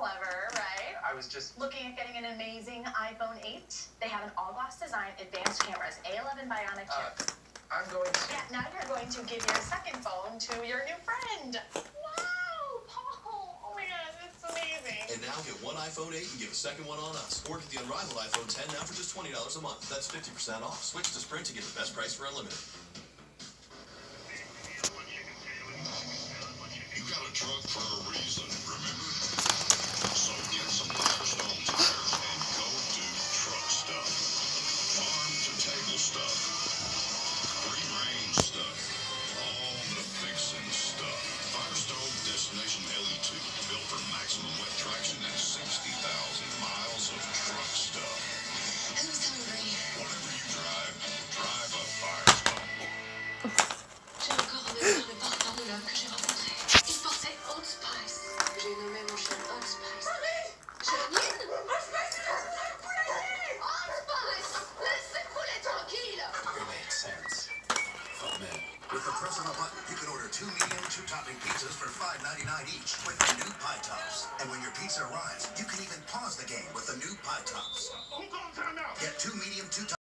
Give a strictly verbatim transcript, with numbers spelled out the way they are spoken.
clever, right? I was just Looking at getting an amazing iPhone eight. They have an all-glass design, advanced cameras, A eleven bionic Uh, chip. I'm going to... Yeah, now you're going to give your second phone to your new friend. Wow, Paul. Oh my God, that's amazing. And now get one iPhone eight and get a second one on us. Or get the unrivaled iPhone ten now for just twenty dollars a month. That's fifty percent off. Switch to Sprint to get the best price for unlimited. You got a truck for a reason, remember? So get some Firestone tires and go do truck stuff. Farm to table stuff. Free range stuff. All the fixing stuff. Firestone Destination L E two. Built for maximum wet traction and sixty thousand miles of truck stuff. Who's hungry? Whatever you drive, drive a Firestone. J'ai encore en mémoire le parfum de l'homme que j'ai rencontré. Il portait Old Spice. J'ai nommé mon chien Old Spice. J'ai la mienne. Old Spice, Old Spice, laissez poulet tranquille. It makes sense. Oh man. With the press of a button, you can order two medium, two topping pizzas for five ninety-nine each with the new Pie Tops. And when your pizza arrives, you can even pause the game with the new Pie Tops. Who calls time out? Get two medium, two topping